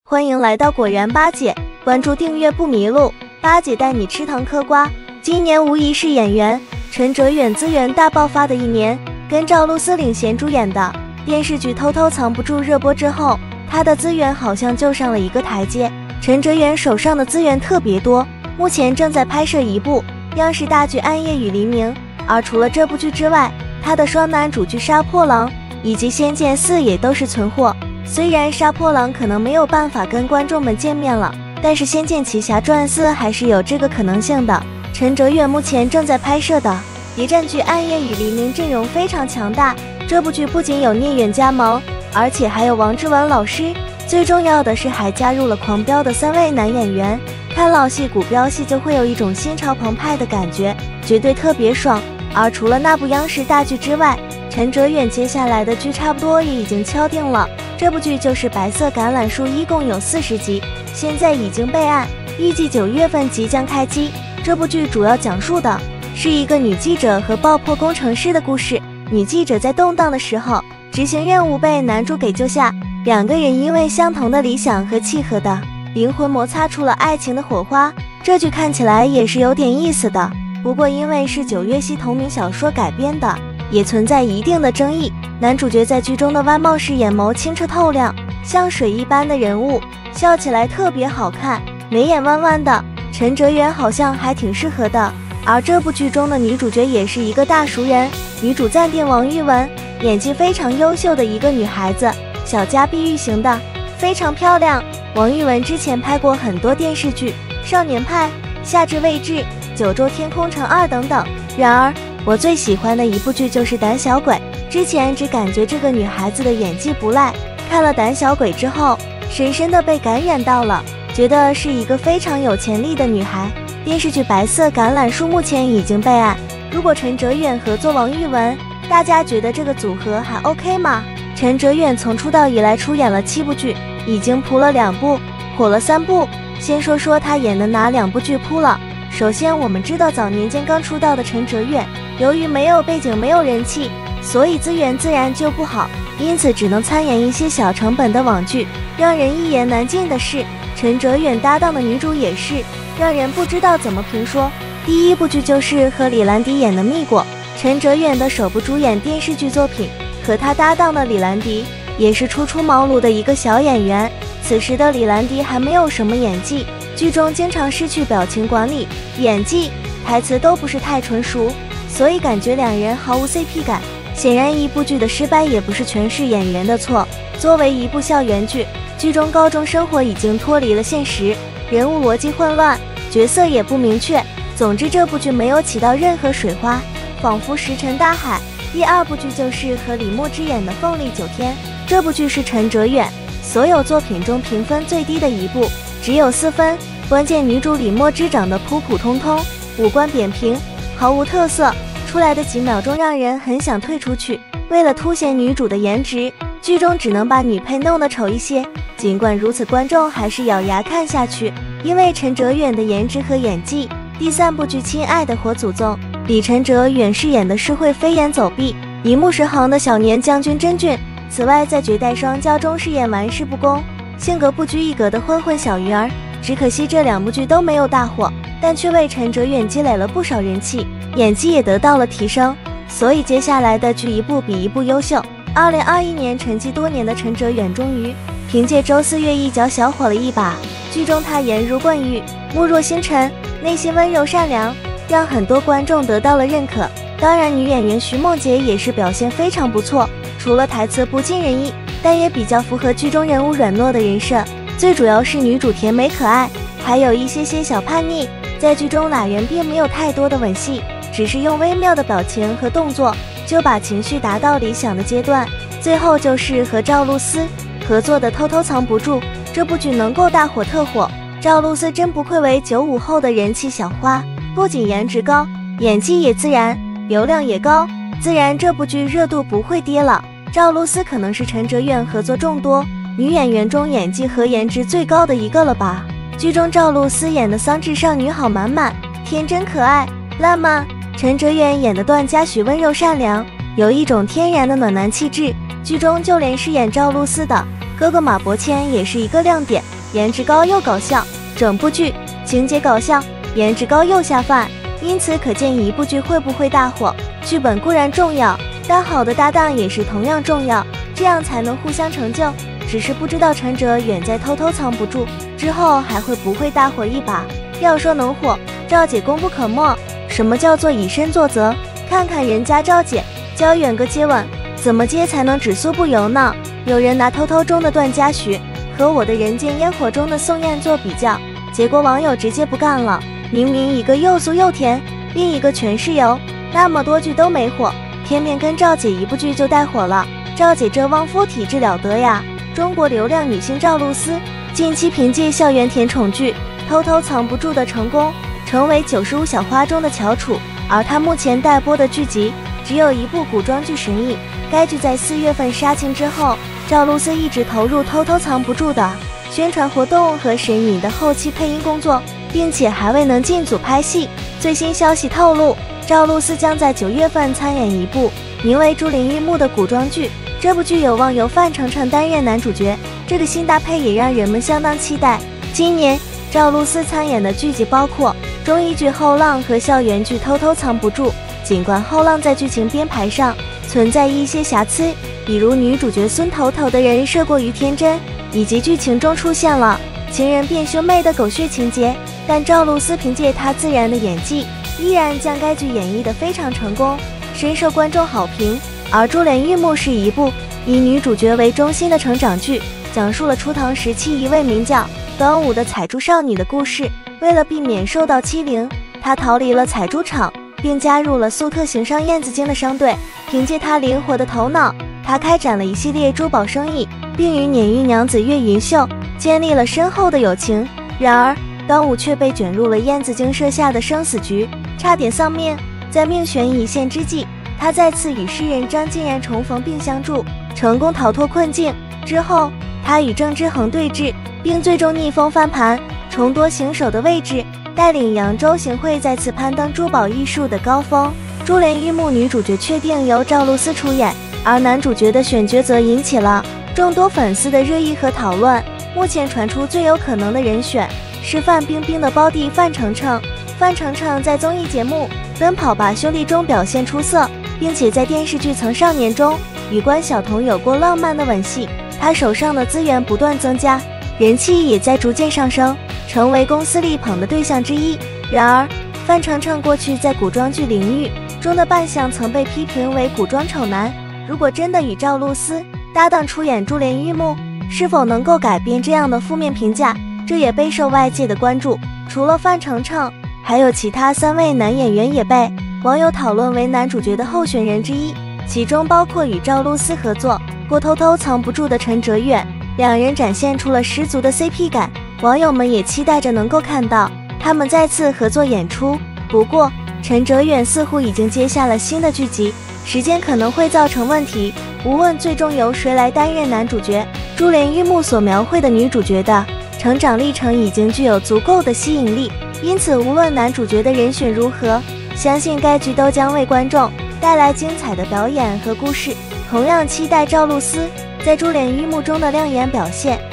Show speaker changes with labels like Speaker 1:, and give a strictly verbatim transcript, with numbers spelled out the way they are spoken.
Speaker 1: 欢迎来到果然八姐，关注订阅不迷路，八姐带你吃糖嗑瓜。今年无疑是演员陈哲远资源大爆发的一年，跟赵露思领衔主演的电视剧《偷偷藏不住》热播之后，他的资源好像就上了一个台阶。陈哲远手上的资源特别多，目前正在拍摄一部央视大剧《暗夜与黎明》，而除了这部剧之外，他的双男主剧《杀破狼》以及《仙剑四》也都是存货。虽然《杀破狼》可能没有办法跟观众们见面了，但是《仙剑奇侠传四》还是有这个可能性的。陈哲远目前正在拍摄的谍战剧《暗夜与黎明》阵容非常强大，这部剧不仅有聂远加盟，而且还有王志文老师，最重要的是还加入了狂飙的三位男演员。看老戏骨飙戏就会有一种心潮澎湃的感觉，绝对特别爽。而除了那部央视大剧之外，陈哲远接下来的剧差不多也已经敲定了，这部剧就是《白色橄榄树》，一共有四十集，现在已经备案，预计九月份即将开机。这部剧主要讲述的是一个女记者和爆破工程师的故事。女记者在动荡的时候执行任务被男主给救下，两个人因为相同的理想和契合的灵魂摩擦出了爱情的火花。这剧看起来也是有点意思的，不过因为是九月系同名小说改编的，也存在一定的争议。男主角在剧中的外貌是眼眸清澈透亮，像水一般的人物，笑起来特别好看，眉眼弯弯的，陈哲远好像还挺适合的。而这部剧中的女主角也是一个大熟人，女主暂定王玉雯，演技非常优秀的一个女孩子，小家碧玉型的，非常漂亮。王玉雯之前拍过很多电视剧，少年派、夏至未至、九州天空城二等等。然而我最喜欢的一部剧就是《胆小鬼》，之前只感觉这个女孩子的演技不赖，看了《胆小鬼》之后深深的被感染到了，觉得是一个非常有潜力的女孩。电视剧《白色橄榄树》目前已经备案，如果陈哲远合作王玉雯，大家觉得这个组合还 OK 吗？陈哲远从出道以来出演了七部剧，已经扑了两部，火了三部。先说说他演的哪两部剧扑了。首先我们知道早年间刚出道的陈哲远，由于没有背景没有人气，所以资源自然就不好，因此只能参演一些小成本的网剧。让人一言难尽的是，陈哲远搭档的女主也是让人不知道怎么评说。第一部剧就是和李兰迪演的《蜜果》，陈哲远的首部主演电视剧作品，和他搭档的李兰迪也是初出茅庐的一个小演员。此时的李兰迪还没有什么演技，剧中经常失去表情管理，演技、台词都不是太纯熟，所以感觉两人毫无 C P 感。显然一部剧的失败也不是全是演员的错。作为一部校园剧，剧中高中生活已经脱离了现实，人物逻辑混乱，角色也不明确。总之这部剧没有起到任何水花，仿佛石沉大海。第二部剧就是和李墨之演的《凤丽九天》，这部剧是陈哲远所有作品中评分最低的一部，只有四分。关键女主李墨之长得普普通通，五官扁平，毫无特色，出来的几秒钟让人很想退出去。为了凸显女主的颜值，剧中只能把女配弄得丑一些，尽管如此观众还是咬牙看下去，因为陈哲远的颜值和演技。第三部剧《亲爱的火祖宗》，李陈哲远饰演的是会飞檐走壁、一目十行的小年将军真俊，此外在《绝代双骄》中饰演玩世不恭、性格不拘一格的混混小鱼儿。只可惜这两部剧都没有大火，但却为陈哲远积累了不少人气，演技也得到了提升，所以接下来的剧一部比一部优秀。二零二一年沉寂多年的陈哲远终于凭借《周四月》一脚小火了一把，剧中他颜如冠玉，目若星辰，内心温柔善良，让很多观众得到了认可。当然女演员徐梦洁也是表现非常不错，除了台词不尽人意，但也比较符合剧中人物软糯的人设。最主要是女主甜美可爱，还有一些些小叛逆。在剧中俩人并没有太多的吻戏，只是用微妙的表情和动作就把情绪达到理想的阶段。最后就是和赵露思合作的《偷偷藏不住》，这部剧能够大火特火，赵露思真不愧为九五后的人气小花，不仅颜值高，演技也自然，流量也高，自然这部剧热度不会跌了。赵露思可能是陈哲远合作众多女演员中演技和颜值最高的一个了吧。剧中赵露思演的丧志少女好满满，天真可爱烂漫，陈哲远演的段嘉许温柔善良，有一种天然的暖男气质。剧中就连饰演赵露思的哥哥马伯骞也是一个亮点， 颜值高又搞笑，整部剧情节搞笑，颜值高又下饭，因此可见一部剧会不会大火。剧本固然重要，但好的搭档也是同样重要，这样才能互相成就。只是不知道陈哲远在偷偷藏不住之后还会不会大火一把。要说能火，赵姐功不可没。什么叫做以身作则？看看人家赵姐教远哥接吻，怎么接才能只速不油呢？有人拿偷偷中的段嘉许和我的人间烟火中的宋焰做比较，结果网友直接不干了。明明一个又酥又甜，另一个全是油，那么多剧都没火，偏偏跟赵姐一部剧就带火了。赵姐这旺夫体质了得呀！中国流量女星赵露思近期凭借校园甜宠剧偷偷藏不住的成功，成为九十五小花中的翘楚。而她目前待播的剧集只有一部古装剧《神隐》，该剧在四月份杀青之后，赵露思一直投入偷偷藏不住的宣传活动和《神隐》的后期配音工作，并且还未能进组拍戏。最新消息透露，赵露思将在九月份参演一部名为《朱林玉木》的古装剧，这部剧有望由范丞丞担任男主角，这个新搭配也让人们相当期待。今年赵露思参演的剧集包括综艺剧《后浪》和校园剧《偷偷藏不住》。尽管《后浪》在剧情编排上存在一些瑕疵，比如女主角孙头头的人设过于天真，以及剧情中出现了情人变兄妹的狗血情节，但赵露思凭借她自然的演技，依然将该剧演绎得非常成功，深受观众好评。而《珠帘玉幕》是一部以女主角为中心的成长剧，讲述了初唐时期一位名叫端午的采珠少女的故事。为了避免受到欺凌，她逃离了采珠场，并加入了粟特行商燕子京的商队。凭借她灵活的头脑，她开展了一系列珠宝生意，并与撵玉娘子岳云秀建立了深厚的友情。然而端午却被卷入了燕子京设下的生死局，差点丧命。在命悬一线之际，他再次与诗人张敬然重逢并相助，成功逃脱困境。之后他与郑之衡对峙，并最终逆风翻盘，重夺行首的位置，带领扬州行会再次攀登珠宝艺术的高峰。珠帘玉幕女主角确定由赵露思出演，而男主角的选角则引起了众多粉丝的热议和讨论。目前传出最有可能的人选是范冰冰的胞弟范丞丞。范丞丞在综艺节目《奔跑吧兄弟》中表现出色，并且在电视剧《曾少年》中与关晓彤有过浪漫的吻戏。他手上的资源不断增加，人气也在逐渐上升，成为公司力捧的对象之一。然而范丞丞过去在古装剧领域中的扮相曾被批评为古装丑男，如果真的与赵露思搭档出演《珠帘玉幕》，是否能够改变这样的负面评价，这也备受外界的关注。除了范丞丞，还有其他三位男演员也被网友讨论为男主角的候选人之一，其中包括与赵露思合作过偷偷藏不住的陈哲远，两人展现出了十足的 C P 感，网友们也期待着能够看到他们再次合作演出。不过陈哲远似乎已经接下了新的剧集，时间可能会造成问题。无论最终由谁来担任男主角，珠帘玉幕所描绘的女主角的成长历程已经具有足够的吸引力，因此无论男主角的人选如何，相信该剧都将为观众带来精彩的表演和故事。同样期待赵露思在珠帘玉幕中的亮眼表现。